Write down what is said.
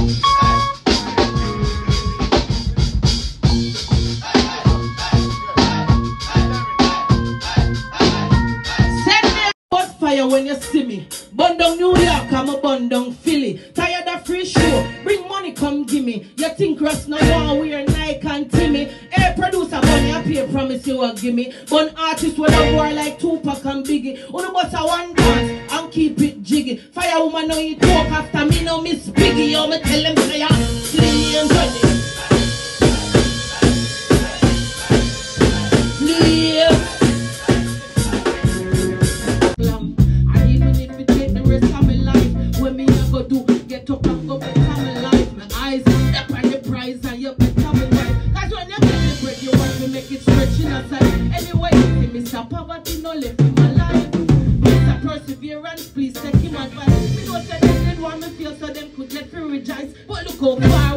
When you see me, burn down New York, I'm a burn down Philly. Tired of free show, bring money, come give me. You think Russ no one wear Nike and Timmy? Hey, producer, money I pay, promise you will give me. But artists will have war like Tupac and Biggie. Only but a one dance and keep it jiggy. Fire woman know you talk after me, no Miss Biggie. Yo, me tell them say ya, Slim and Johnny. Please take him advice. We don't say they didn't want me feel so them could get free rejoice. But look how far